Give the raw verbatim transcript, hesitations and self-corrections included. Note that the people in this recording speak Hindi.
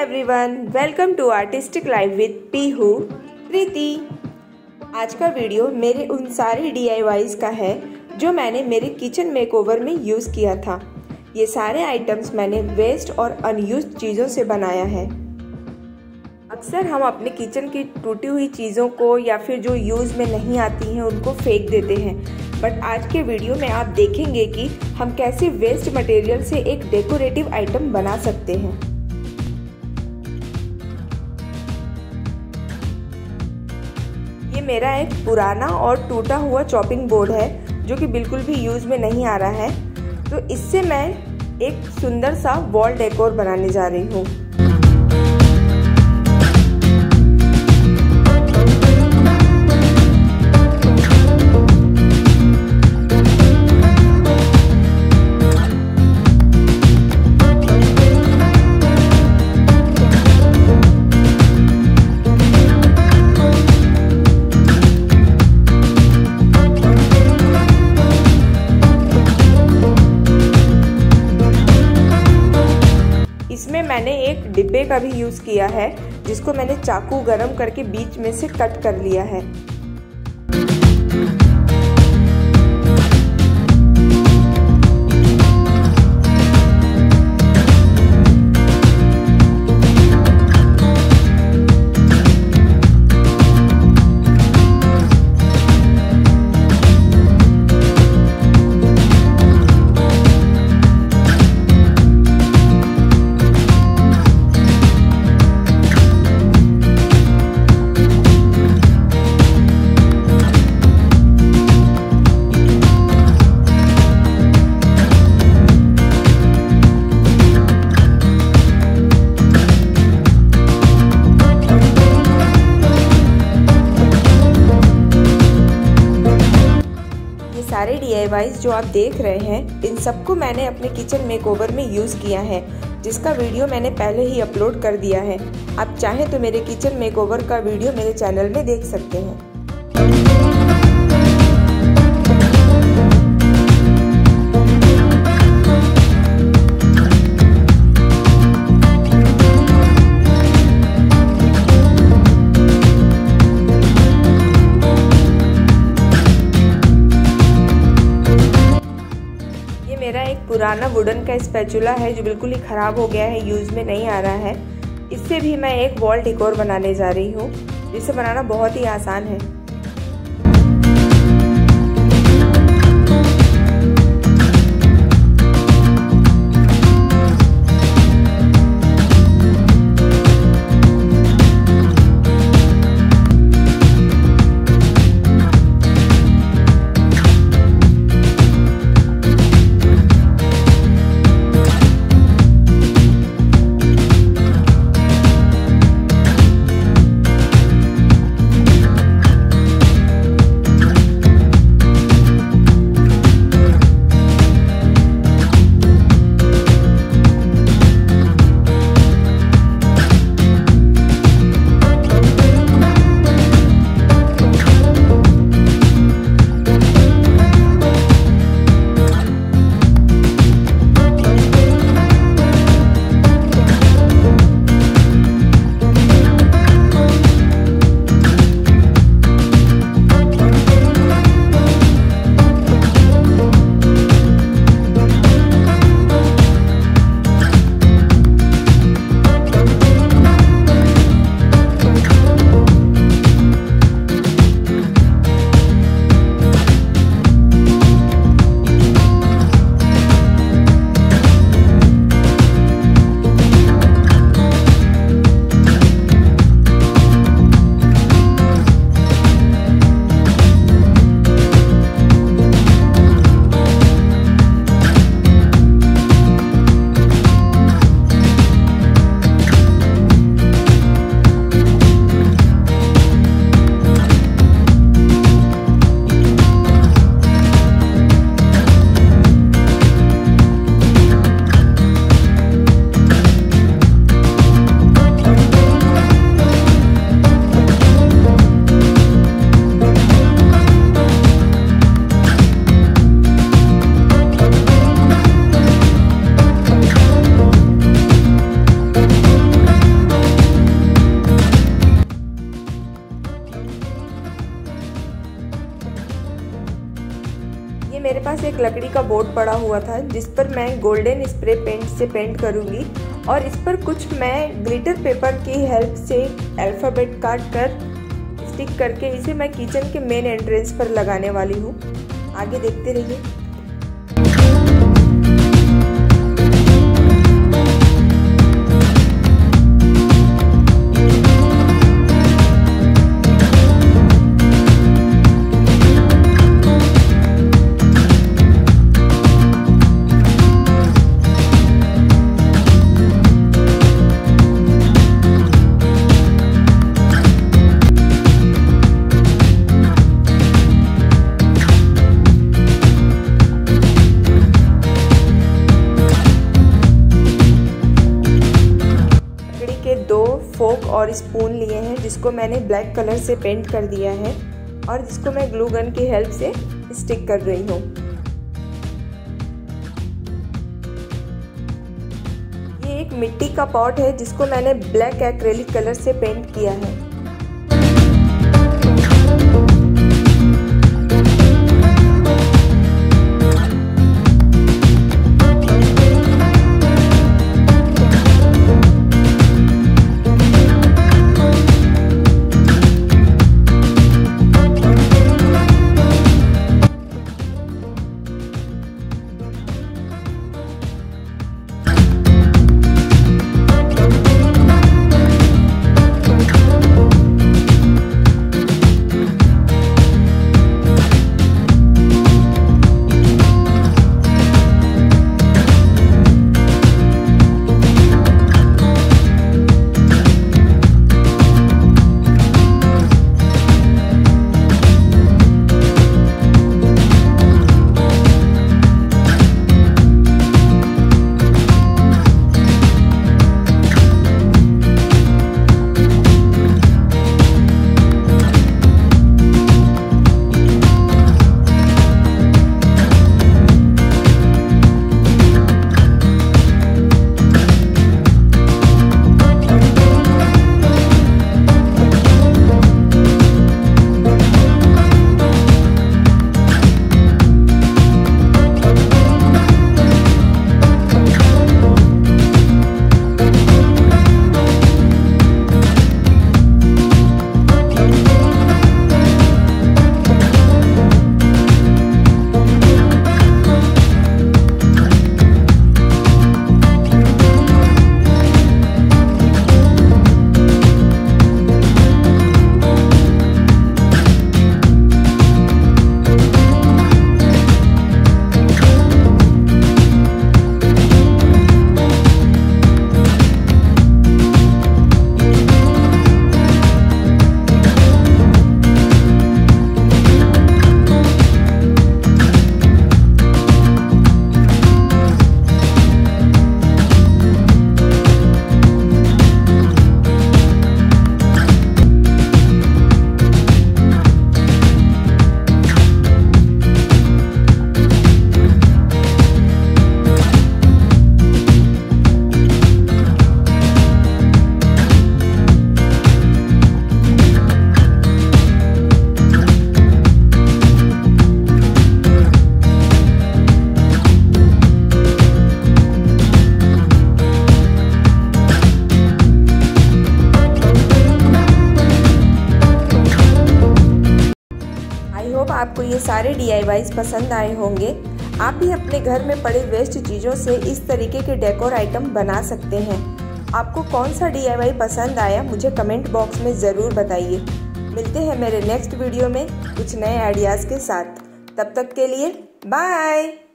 Everyone, welcome to artistic life with Peehu Preeti. आज का वीडियो मेरे उन सारे डी आई वाईज का है जो मैंने मेरे किचन मेकओवर में यूज़ किया था। ये सारे आइटम्स मैंने वेस्ट और अनयूज्ड चीज़ों से बनाया है। अक्सर हम अपने किचन की टूटी हुई चीज़ों को या फिर जो यूज़ में नहीं आती हैं उनको फेंक देते हैं, बट आज के वीडियो में आप देखेंगे कि हम कैसे वेस्ट मटेरियल से एक डेकोरेटिव आइटम बना सकते हैं। ये मेरा एक पुराना और टूटा हुआ चॉपिंग बोर्ड है जो कि बिल्कुल भी यूज़ में नहीं आ रहा है, तो इससे मैं एक सुंदर सा वॉल डेकोर बनाने जा रही हूँ। इसमें मैंने एक डिब्बे का भी यूज़ किया है जिसको मैंने चाकू गरम करके बीच में से कट कर लिया है। सारे डी आई वाईज जो आप देख रहे हैं, इन सबको मैंने अपने किचन मेकओवर में यूज़ किया है, जिसका वीडियो मैंने पहले ही अपलोड कर दिया है। आप चाहें तो मेरे किचन मेकओवर का वीडियो मेरे चैनल में देख सकते हैं। मेरा एक पुराना वुडन का स्पैचुला है जो बिल्कुल ही ख़राब हो गया है, यूज़ में नहीं आ रहा है। इससे भी मैं एक वॉल डेकोर बनाने जा रही हूँ, जिसे बनाना बहुत ही आसान है। मेरे पास एक लकड़ी का बोर्ड पड़ा हुआ था जिस पर मैं गोल्डन स्प्रे पेंट से पेंट करूँगी और इस पर कुछ मैं ग्लिटर पेपर की हेल्प से अल्फ़ाबेट काट कर स्टिक करके इसे मैं किचन के मेन एंट्रेंस पर लगाने वाली हूँ। आगे देखते रहिए। दो फोक और स्पून लिए हैं जिसको मैंने ब्लैक कलर से पेंट कर दिया है और जिसको मैं ग्लू गन की हेल्प से स्टिक कर रही हूँ। ये एक मिट्टी का पॉट है जिसको मैंने ब्लैक एक्रेलिक कलर से पेंट किया है। आपको ये सारे डी आई वाईज पसंद आए होंगे। आप भी अपने घर में पड़े वेस्ट चीज़ों से इस तरीके के डेकोर आइटम बना सकते हैं। आपको कौन सा डी आई वाई पसंद आया मुझे कमेंट बॉक्स में ज़रूर बताइए। मिलते हैं मेरे नेक्स्ट वीडियो में कुछ नए आइडियाज़ के साथ। तब तक के लिए बाय।